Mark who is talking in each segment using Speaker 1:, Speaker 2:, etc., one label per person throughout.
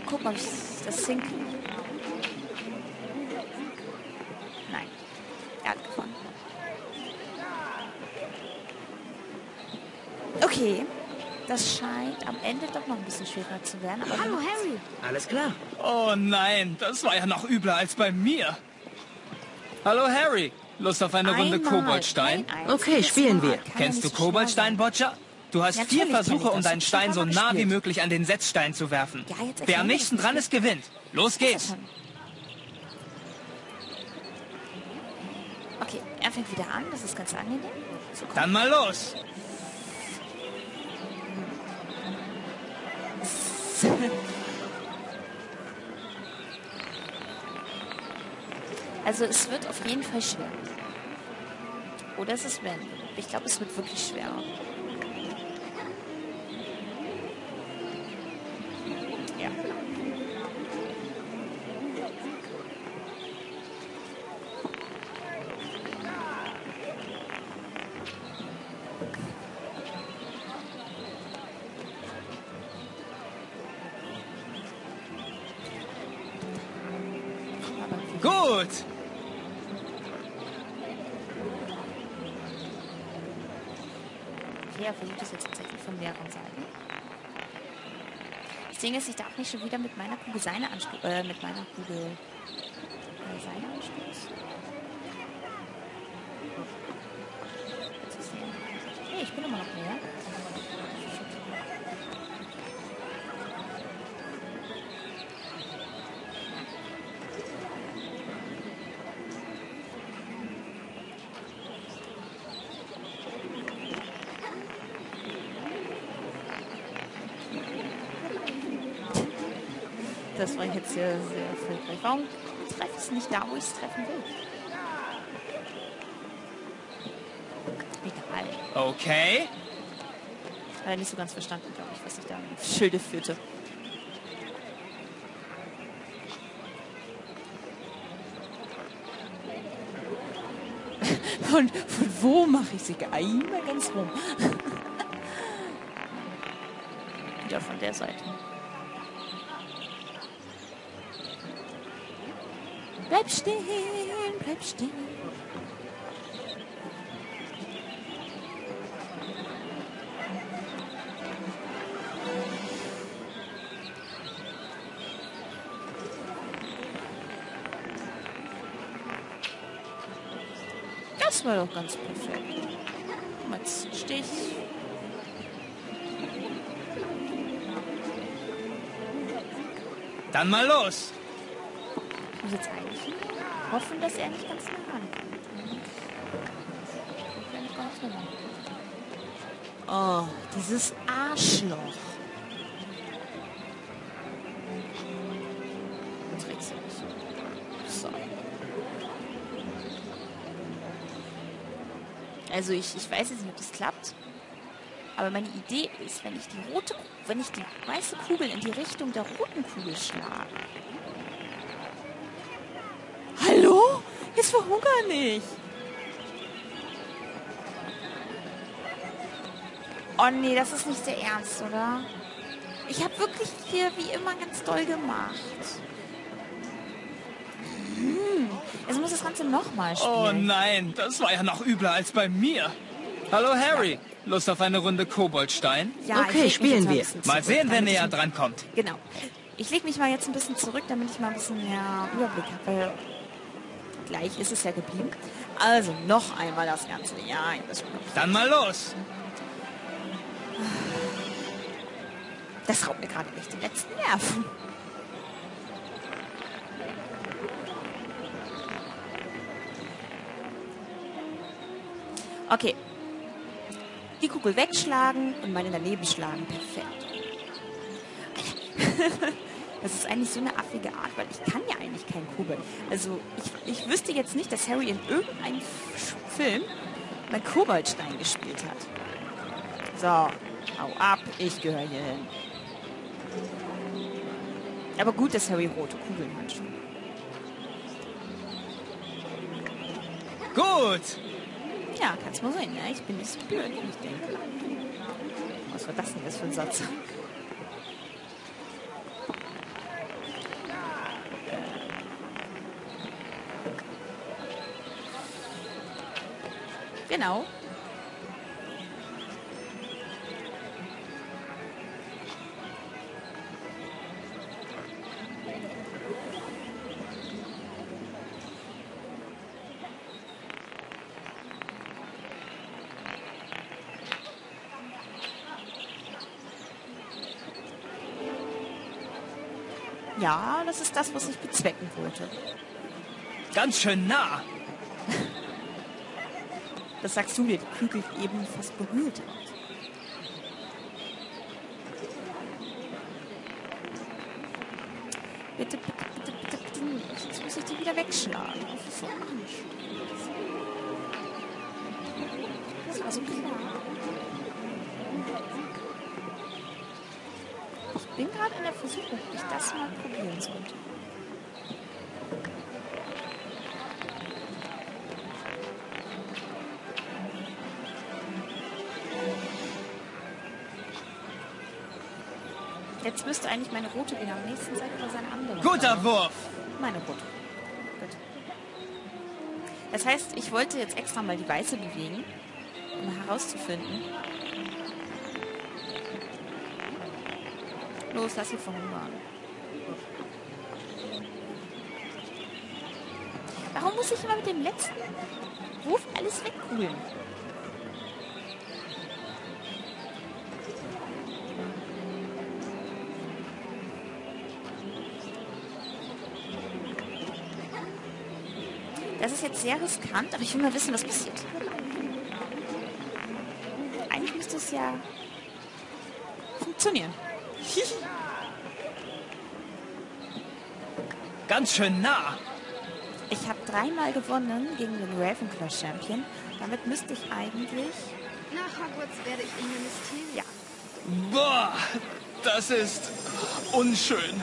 Speaker 1: gucken, ob ich das hinkriege. Nein. Er hat gewonnen. Okay. Das scheint am Ende doch noch ein bisschen schwerer zu werden. Aber
Speaker 2: Hallo, Harry.
Speaker 3: Alles klar.
Speaker 4: Oh nein, das war ja noch übler als bei mir. Hallo Harry, Lust auf eine Runde Koboldstein?
Speaker 3: Okay, spielen wir.
Speaker 4: Kennst du Koboldstein, Boccia? Du hast 4 Versuche, um deinen Stein so nah wie möglich an den Setzstein zu werfen.
Speaker 1: Ja, jetzt
Speaker 4: Wer am nächsten dran ist, gewinnt. Los geht's.
Speaker 1: Okay, er fängt wieder an. Das ist ganz angenehm. So, komm.
Speaker 4: Dann mal los.
Speaker 1: Also es wird auf jeden Fall schwer. Oder es ist wenn. Ich glaube, es wird wirklich schwerer. Ja.
Speaker 4: Gut.
Speaker 1: Okay, er versucht es jetzt tatsächlich von mehreren Seiten. Ich denke, ich darf nicht schon wieder mit meiner Kugel seine anstoßen. Seine anstoßen. Hey, ich bin immer noch mehr. Das war jetzt sehr, sehr erfolgreich. Warum treffe ich es nicht da, wo ich es treffen will? Egal.
Speaker 4: Okay.
Speaker 1: Hat er nicht so ganz verstanden, glaube ich, was ich da mit Schilde führte. Von wo mache ich sie? Einmal ganz rum. Wieder von der Seite. Bleib stehen, bleib stehen. Das war doch ganz perfekt. Jetzt stehe ich.
Speaker 4: Dann mal los.
Speaker 1: Ich muss jetzt eigentlich hoffen, dass er nicht ganz nah rankommt. Oh, dieses Arschloch. Jetzt kriegst du nicht. So. Also ich weiß jetzt nicht, ob das klappt. Aber meine Idee ist, wenn ich die weiße Kugel in die Richtung der roten Kugel schlage. Hallo? Jetzt verhungere nicht. Oh nee, das ist nicht der Ernst, oder? Ich habe wirklich hier wie immer ganz doll gemacht. Jetzt muss das Ganze nochmal spielen.
Speaker 4: Oh nein, das war ja noch übler als bei mir. Hallo Harry, Lust auf eine Runde Koboldstein?
Speaker 1: Ja,
Speaker 3: Okay, spielen wir.
Speaker 4: Mal sehen, wer näher dran kommt.
Speaker 1: Genau. Ich lege mich mal jetzt ein bisschen zurück, damit ich mal ein bisschen mehr Überblick habe, weil gleich ist es ja geblieben. Also, noch einmal das Ganze. Ja, das
Speaker 4: Dann mal los.
Speaker 1: Das raubt mir gerade echt die letzten Nerven. Okay. Die Kugel wegschlagen und meine daneben schlagen. Perfekt. Das ist eigentlich so eine affige Art, weil ich kann ja eigentlich kein Kugeln. Also ich wüsste jetzt nicht, dass Harry in irgendeinem Film mein Koboldstein gespielt hat. So, hau ab, ich gehöre hier hin. Aber gut, dass Harry rote Kugeln hat schon.
Speaker 4: Gut.
Speaker 1: Ja, kannst mal sehen, ne? Ich bin nicht so blöd, wie ich denke. Was war das denn jetzt für ein Satz? Genau. Ja, das ist das, was ich bezwecken wollte.
Speaker 4: Ganz schön nah.
Speaker 1: Das sagst du, der die Kugel eben fast berührt hat. Bitte, bitte, bitte, bitte, bitte nicht. Jetzt muss ich die wieder wegschlagen. Das ist so anstrengend. Das war so klar. Ich bin gerade in der Versuchung, ob ich das mal probieren sollte. Jetzt müsste eigentlich meine rote gehen. Am nächsten Seite oder seine andere.
Speaker 4: Guter Wurf.
Speaker 1: Meine rote. Gut. Das heißt, ich wollte jetzt extra mal die weiße bewegen, um herauszufinden. Los, lass sie verhungern. Warum muss ich immer mit dem letzten Wurf alles wegkugeln? Das ist jetzt sehr riskant, aber ich will mal wissen, was passiert. Eigentlich müsste es ja funktionieren.
Speaker 4: Ganz schön nah.
Speaker 1: Ich habe 3-mal gewonnen gegen den Ravenclaw Champion. Damit müsste ich eigentlich...
Speaker 2: Nach Hogwarts werde ich in Ministerien.
Speaker 1: Ja,
Speaker 4: Boah, das ist unschön.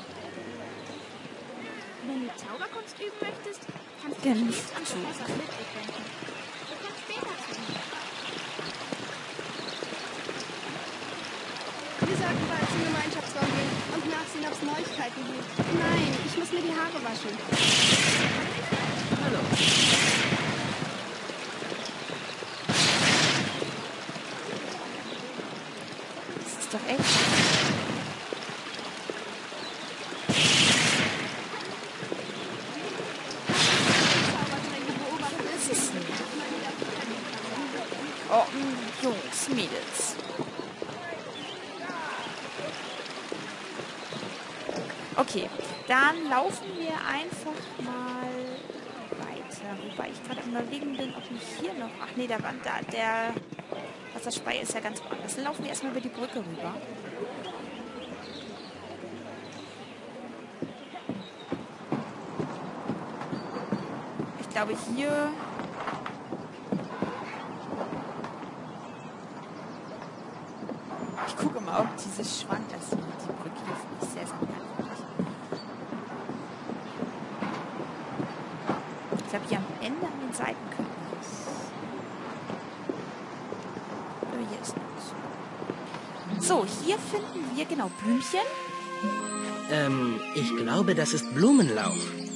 Speaker 2: Wenn du Zauberkunst üben möchtest, kannst du
Speaker 1: Genau.
Speaker 2: nicht an Professor Flitwick wenden. Du kannst später zu ihm. Wir sollten bald zum Gemeinschaftsraum gehen und nachsehen, ob es Neuigkeiten gibt. Nein, ich muss mir die Haare waschen.
Speaker 3: Hallo.
Speaker 1: das ist doch echt...
Speaker 2: Zaubertränke beobachten
Speaker 1: Das
Speaker 2: ist
Speaker 1: ist nicht... Oh, Jungs, Mädels. Okay, dann laufen wir einfach mal weiter. Wobei ich gerade am Überlegen bin, ob nicht hier noch... Ach nee, der Wand da, der Wasserspeier ist ja ganz woanders. Dann laufen wir erstmal über die Brücke rüber. Ich glaube hier... Ich gucke mal, ob dieses Schwank, das die Brücke hier finde ich sehr, sehr merkwürdig. Ich glaube, hier am Ende an den Seiten könnten wir es. Hier ist nichts. So, hier finden wir genau Blümchen.
Speaker 3: Ich glaube, das ist Blumenlauch.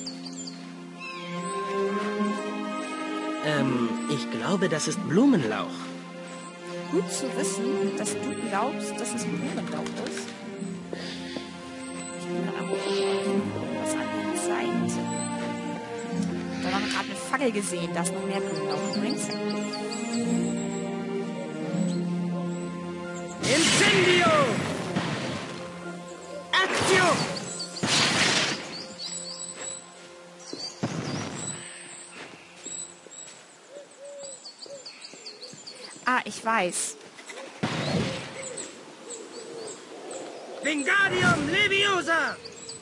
Speaker 3: Ich glaube, das ist Blumenlauch.
Speaker 1: Gut zu wissen, dass du glaubst, dass es ein Blumenlauch ist. Ich bin am was an der Seite. Da haben wir gerade eine Fackel gesehen. Da ist noch mehr Blumenlauch übrigens.
Speaker 3: Incendio! Actio!
Speaker 1: Ah, ich weiß.
Speaker 3: Wingardium Leviosa!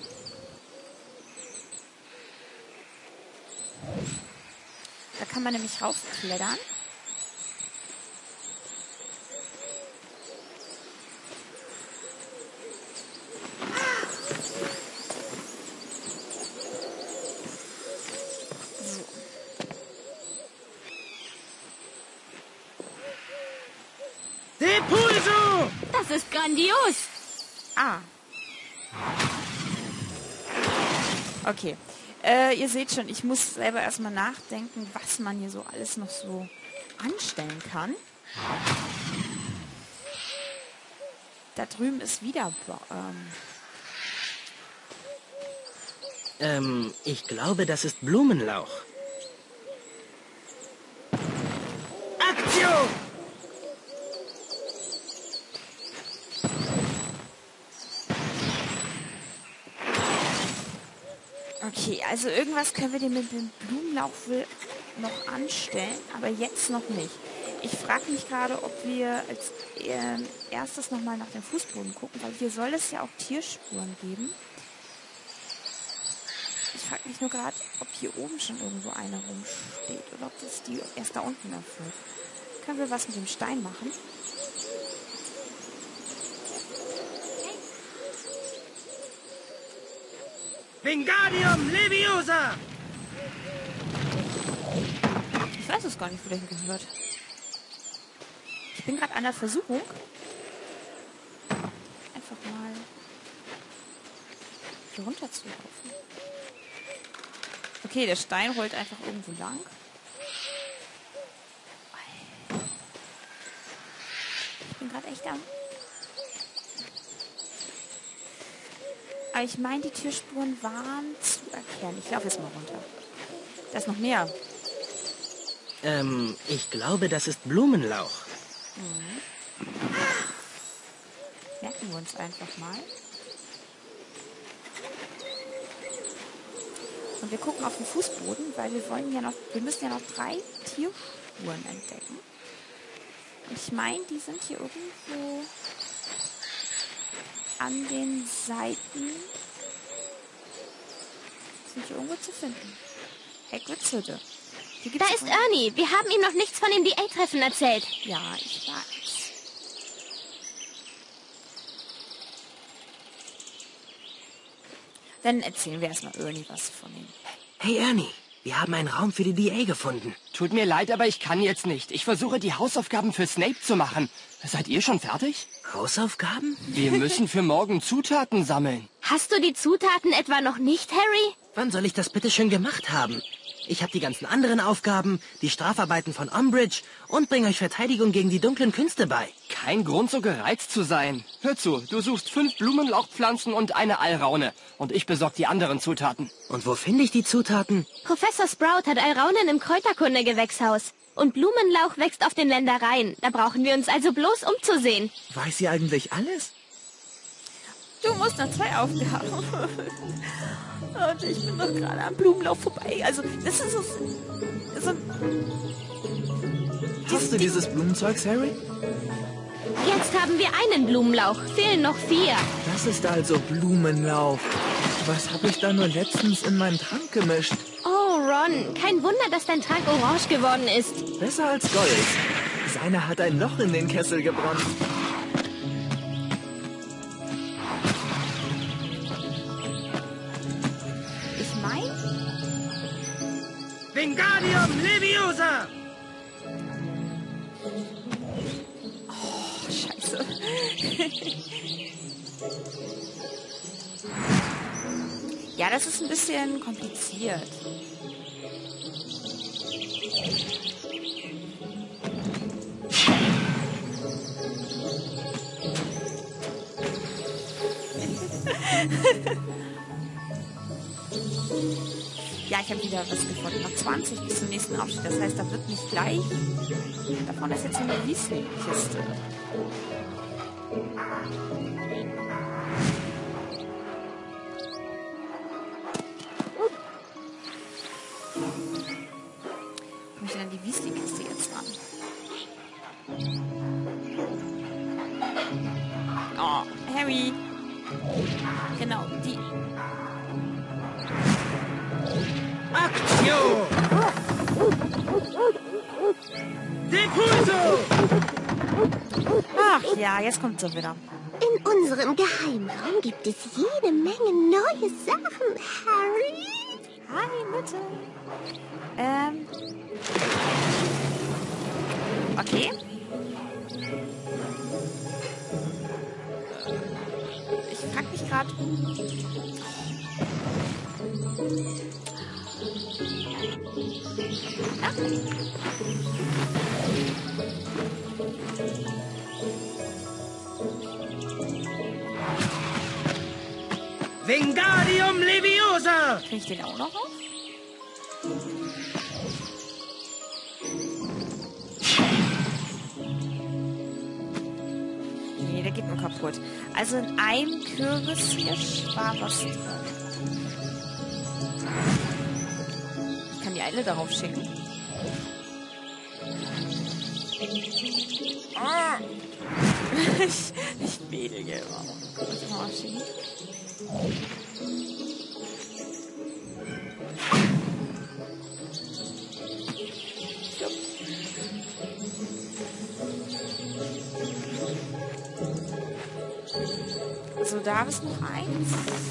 Speaker 1: Da kann man nämlich raufklettern. So.
Speaker 3: Depulso!
Speaker 2: Das ist grandios!
Speaker 1: Ah. Okay. Ihr seht schon, ich muss selber erstmal nachdenken, was man hier so alles noch so anstellen kann. Da drüben ist wieder...
Speaker 3: Ich glaube, das ist Blumenlauch. Aktion!
Speaker 1: Okay, also irgendwas können wir dem mit dem Blumenlauch wohl noch anstellen, aber jetzt noch nicht. Ich frage mich gerade, ob wir als erstes nochmal nach dem Fußboden gucken, weil hier soll es ja auch Tierspuren geben. Ich frage mich nur gerade, ob hier oben schon irgendwo eine rumsteht oder ob das die erst da unten erfüllt. Können wir was mit dem Stein machen?
Speaker 3: Wingardium Leviosa!
Speaker 1: Ich weiß es gar nicht, wo der hingehört. Ich bin gerade an der Versuchung, einfach mal hier runter zu laufen. Okay, der Stein rollt einfach irgendwo lang. Ich bin gerade echt am... Aber ich meine, die Türspuren waren zu erkennen. Ich laufe jetzt mal runter. Da ist noch mehr.
Speaker 3: Ich glaube, das ist Blumenlauch.
Speaker 1: Merken wir uns einfach mal. Und wir gucken auf den Fußboden, weil wir müssen ja noch 3 Tierspuren entdecken. Und ich meine, die sind hier irgendwo an den Seiten. Sind hier irgendwo zu finden. Hagrids Hütte.
Speaker 5: Da ist Ernie. Wir haben ihm noch nichts von dem DA-Treffen erzählt.
Speaker 1: Ja, ich weiß. Dann erzählen wir erstmal Ernie was von ihm.
Speaker 3: Hey Ernie, wir haben einen Raum für die DA gefunden.
Speaker 6: Tut mir leid, aber ich kann jetzt nicht. Ich versuche, die Hausaufgaben für Snape zu machen. Seid ihr schon fertig?
Speaker 3: Hausaufgaben?
Speaker 6: Wir müssen für morgen Zutaten sammeln.
Speaker 5: Hast du die Zutaten etwa noch nicht, Harry?
Speaker 3: Wann soll ich das bitte schön gemacht haben? Ich habe die ganzen anderen Aufgaben, die Strafarbeiten von Umbridge und bringe euch Verteidigung gegen die dunklen Künste bei.
Speaker 6: Kein Grund, so gereizt zu sein. Hör zu, du suchst 5 Blumenlauchpflanzen und eine Alraune. Und ich besorge die anderen Zutaten.
Speaker 3: Und wo finde ich die Zutaten?
Speaker 5: Professor Sprout hat Alraunen im Kräuterkunde-Gewächshaus. Und Blumenlauch wächst auf den Ländereien. Da brauchen wir uns also bloß umzusehen.
Speaker 7: Weiß sie eigentlich alles?
Speaker 1: Du musst noch 2 Aufgaben. Und ich bin doch gerade am Blumenlauf vorbei. Also, das ist so
Speaker 7: Hast du dieses Blumenzeugs, Harry?
Speaker 5: Jetzt haben wir einen Blumenlauch. Fehlen noch 4.
Speaker 7: Das ist also Blumenlauch. Was habe ich da nur letztens in meinen Trank gemischt?
Speaker 5: Oh, Ron. Kein Wunder, dass dein Trank orange geworden ist.
Speaker 7: Besser als Gold. Seiner hat ein Loch in den Kessel gebrannt.
Speaker 1: Ich meine...
Speaker 3: Wingardium Leviosa!
Speaker 1: Oh, scheiße. Ja, das ist ein bisschen kompliziert. Ja, ich habe wieder was gefunden. Noch 20 bis zum nächsten Aufstieg. Das heißt, da wird nicht gleich... Davon ist jetzt eine Weasley-Kiste. Komme ich denn an die Weasley-Kiste jetzt ran? Oh, Harry. Genau, die...
Speaker 3: Aktion! Depulso!
Speaker 1: Ach ja, jetzt kommt sie wieder.
Speaker 5: In unserem Geheimraum gibt es jede Menge neue Sachen, Harry.
Speaker 1: Hi, Mutter. Okay. Ich frag mich gerade...
Speaker 3: Wingardium Leviosa!
Speaker 1: Krieg ich den auch noch auf? Nee, der geht nur kaputt. Also in einem Kürbis hier war was drin. Ich kann die Eile darauf schicken. Ah. ich wedel hier immer. Ich mal schicken. So, da ist noch eins.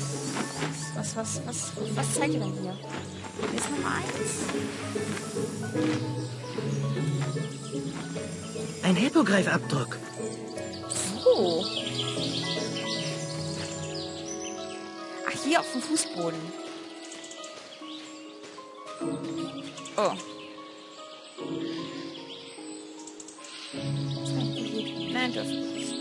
Speaker 1: Was zeigt ihr denn hier? Hier ist noch eins.
Speaker 3: Ein Hippogreifabdruck.
Speaker 1: So. Ach, hier auf dem Fußboden. Oh. Nein, dürfen nicht.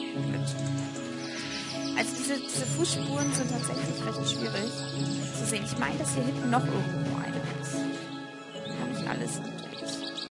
Speaker 1: Also diese Fußspuren sind tatsächlich recht schwierig zu sehen. Ich meine, dass hier hinten noch irgendwo eins